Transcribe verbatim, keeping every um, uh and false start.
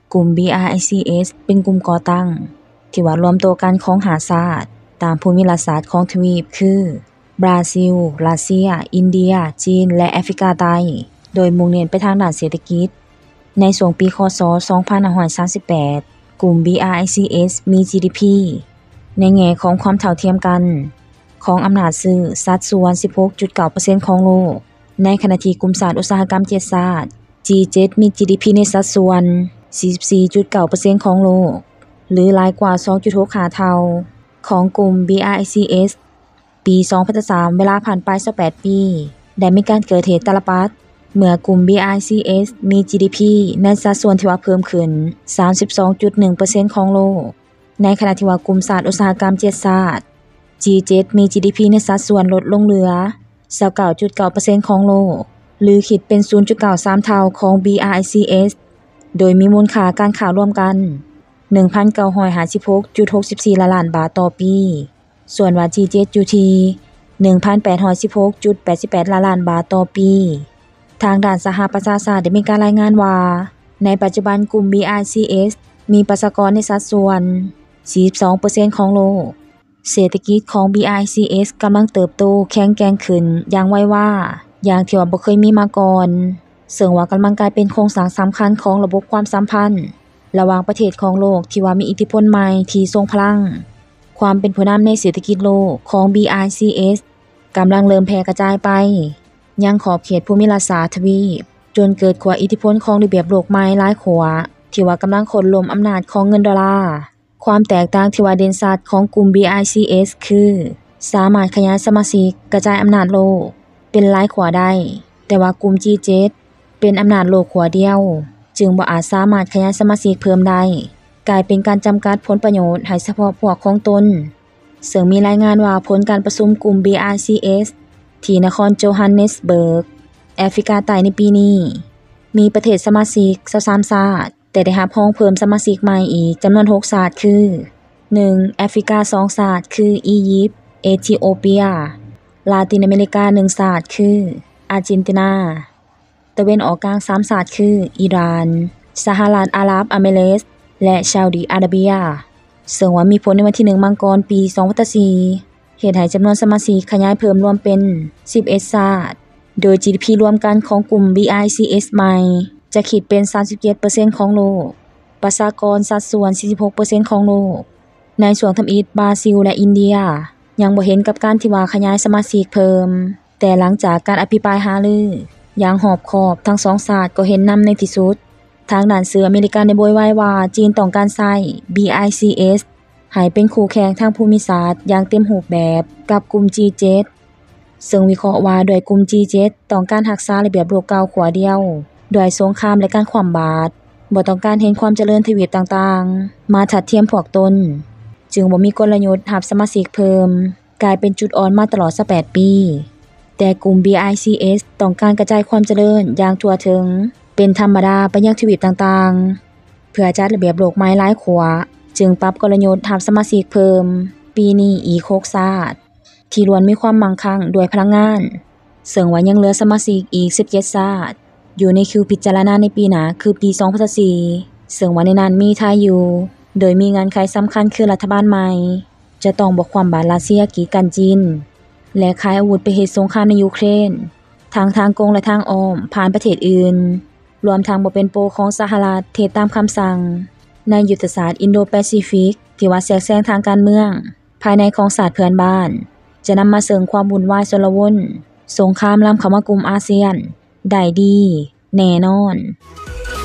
กลุ่ม บี อาร์ ไอ ซี เอส เป็นกลุ่มก่อตั้งที่ว่ารวมตัวกันของหาชาติตามภูมิรัฐศาสตร์ของทวีปคือบราซิล รัสเซีย อินเดีย จีน และแอฟริกาใต้โดยมุ่งเน้นไปทางด้านเศรษฐกิจในช่วงปีคศสองพันห้าร้อยสามสิบแปดกลุ่ม บี อาร์ ไอ ซี เอส มี จี ดี พี ในแง่ของความเท่าเทียมกันของอำนาจซื้อสัดส่วน สิบหกจุดเก้าเปอร์เซ็นต์ ของโลกในขณะที่กลุ่มชาติอุตสาหกรรมเจ็ดชาติ จี เจ็ด มี จี ดี พี ในสัดส่วน สี่สิบสี่จุดเก้าเปอร์เซ็นต์ ของโลกหรือหลายกว่า สองจุดหกห้า เท่าของกลุ่ม บี อาร์ ไอ ซี เอส ปี สองพันสาม เวลาผ่านไปยี่สิบแปดปีได้มีการเกิดเหตุตาลปัดเมื่อกลุ่ม บี อาร์ ไอ ซี เอส มี จี ดี พี ในสัดส่วนที่ว่าเพิ่มขึ้น สามสิบสองจุดหนึ่งเปอร์เซ็นต์ ของโลกในขณะที่ว่ากลุ่มชาติอุตสาหกรรมเจ็ดชาติ จี เจ็ด มี จี ดี พี ในสัดส่วนลดลงเหลือ ยี่สิบเก้าจุดเก้าเปอร์เซ็นต์ ของโลกหรือคิดเป็น ศูนย์จุดเก้าสาม เท่าของ บี อาร์ ไอ ซี เอส โดยมีมูลค่าการค้ารวมกัน หนึ่งพันเก้าร้อยห้าสิบหกจุดหกสี่ ล้านล้านบาทต่อปีส่วนว่า จี เจ็ด อยู่ที่ หนึ่งพันแปดร้อยสิบหกจุดแปดแปด ล้านล้านบาทต่อปีทางด้านสหประชาชาติได้มีการรายงานว่าในปัจจุบันกลุ่ม บี อาร์ ไอ ซี เอส มีประชากรในสัดส่วน สี่สิบสองเปอร์เซ็นต์ ของโลกเศรษฐกิจของ บี อาร์ ไอ ซี เอส กำลังเติบโตแข็งแกร่งขึ้นอย่างไวว่าอย่างที่ว่าบ่เคยมีมาก่อนซึ่งว่ากำลังกลายเป็นโครงสร้างสำคัญของระบบความสัมพันธ์ระหว่างประเทศของโลกที่ว่ามีอิทธิพลใหม่ที่ทรงพลังความเป็นผู้นำในเศรษฐกิจโลกของ บี อาร์ ไอ ซี เอส กำลังเริ่มแพร่กระจายไปยังขอบเขตภูมิรัฐศาสตร์ทวีปจนเกิดขั้วอิทธิพลของระเบียบโลกใหม่หลายขั้วที่ว่ากำลังโค่นล้มอำนาจของเงินดอลลาร์ความแตกต่างที่ว่าเด่นชัดของกลุ่ม บี อาร์ ไอ ซี เอส คือสามารถขยายสมาชิกกระจายอำนาจโลกเป็นหลายขั้วได้แต่ว่ากลุ่ม จี เจ็ด เป็นอำนาจโลกขั้วเดียวจึงบ่อาจสามารถขยายสมาชิกเพิ่มได้กลายเป็นการจำกัดผลประโยชน์ให้เฉพาะพวกของตนซึ่งมีรายงานว่าผลการประชุมกลุ่ม บี อาร์ ซี เอส ที่นครโจฮันเนสเบิร์กแอฟริกาใต้ในปีนี้มีประเทศสมาชิกยี่สิบสามชาติแต่ได้รับห้องเพิ่มสมาชิกใหม่อีกจำนวนหกชาติคือ หนึ่ง แอฟริกาสองชาติคืออียิปต์เอธิโอเปียลาตินอเมริกาหนึ่งชาติคืออาร์เจนตินาตะวันออกกลางสามชาติคืออิหร่านสหรัฐอาหรับเอมิเรตส์และซาอุดิอาระเบียซึ่งว่ามีผลในวันที่หนึ่งมังกรปีสองพันสี่เหตุให้จำนวนสมาชิกขยายเพิ่มรวมเป็นสิบเอ็ดชาติโดย จี ดี พี รวมกันของกลุ่ม บี อาร์ ไอ ซี เอส ใหม่จะคิดเป็น สามสิบเจ็ดเปอร์เซ็นต์ ของโลกประชากรสัดส่วน สี่สิบหกเปอร์เซ็นต์ ของโลกในส่วนทำอิฐบราซิลและอินเดียยังบ่เห็นกับการที่ว่าขยายสมาชิกเพิ่มแต่หลังจากการอภิปรายหารืออย่างหอบคอบทั้งสองชาติก็เห็นนำในที่สุดทางด้านสื่ออเมริกันได้โบยไว้ว่าจีนต้องการใช้ บี อาร์ ไอ ซี เอส ให้เป็นคู่แข่งทางภูมิศาสตร์อย่างเต็มรูปแบบกับกลุ่ม จี เจ็ด ซึ่งวิเคราะห์ว่าโดยกลุ่ม จี เจ็ด ต้องการรักษาระเบียบโลกเก่าขั้วเดียวโดยสงครามและการคว่ำบาตรบ่ต้องการเห็นความเจริญทวีปต่างๆมาทัดเทียมพวกตนจึงบ่มีกลยุทธ์รับสมาชิกเพิ่มกลายเป็นจุดอ่อนมาตลอดสิบแปดปีแต่กลุ่ม บี อาร์ ไอ ซี เอส ต้องการกระจายความเจริญอย่างทั่วถึงเป็นธรรมดาไปยังทวีปต่างๆเพื่อจัดระเบียบโลกใหม่หลายขั้วจึงปรับกลยุทธ์รับสมาชิกเพิ่มปีนี้อีกหกชาติที่ล้วนมีความมั่งคั่งด้วยพลังงานซึ่งว่ายังเหลือสมาชิกอีกสิบเจ็ดชาติอยู่ในคิวพิจารณาในปีหน้าคือปีสองพันสี่ซึ่งว่าในนั้นมีไทยอยู่โดยมีเงื่อนไขสำคัญคือรัฐบาลใหม่จะต้องบ่คว่ำบาตรรัสเซียกีดกันจีนและขายอาวุธไปเฮ็ดสงครามในยูเครนทางทางกงและทางอ้อมผ่านประเทศอื่นรวมทั้งบ่เป็นโปรของสหรัฐเทตามคำสั่งในยุทธศาสตร์อินโดแปซิฟิกที่ว่าแทรกแซงทางการเมืองภายในของชาติเพื่อนบ้านจะนำมาเสริมความวุ่นวายชลวนสงครามล้ำเข้ามากลุ่มอาเซียนได้ดีแน่นอน